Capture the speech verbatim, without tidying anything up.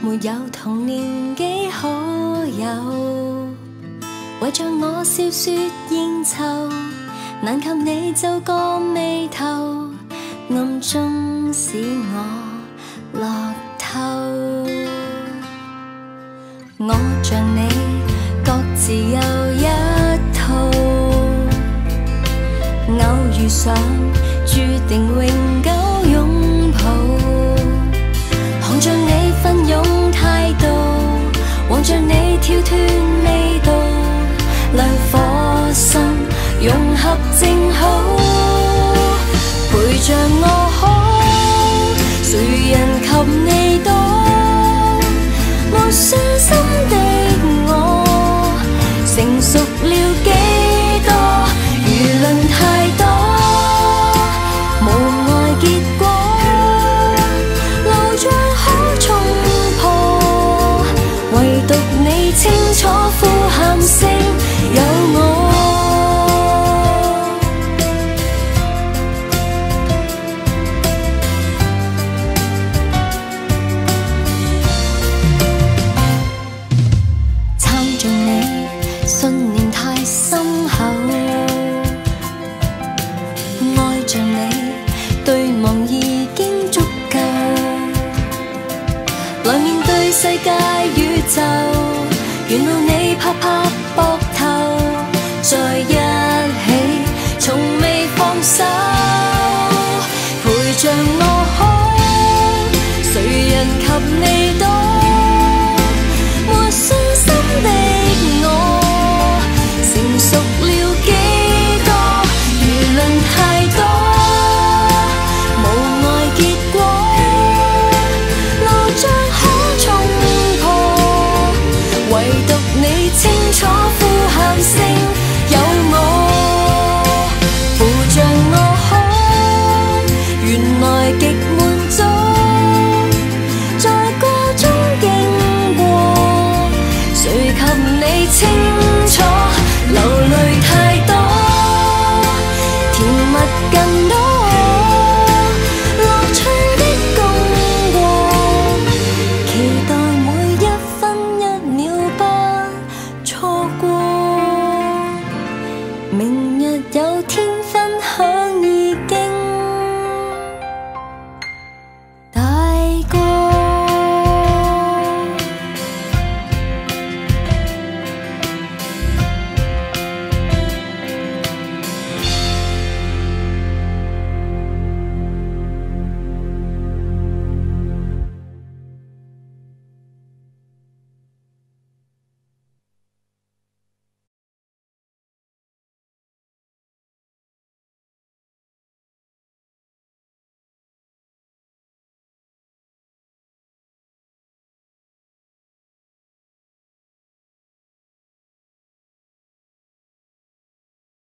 沒有同年紀可有，為着我笑說應酬，難及你皺個眉頭，暗中使我樂透。我像你各自有一套，偶遇上注定永久擁抱，看着你奮勇態度，望着你跳脫味道，兩顆心融合正好，陪着我好，誰人及你多，無信心的我，成熟了幾多，輿論太多，無愛結果，路障可衝破，唯獨你清楚呼喊聲有我。信念太深厚，愛着你，對望已經足夠，來面對世界宇宙，緣路你拍拍膊頭，在一起，從未放手。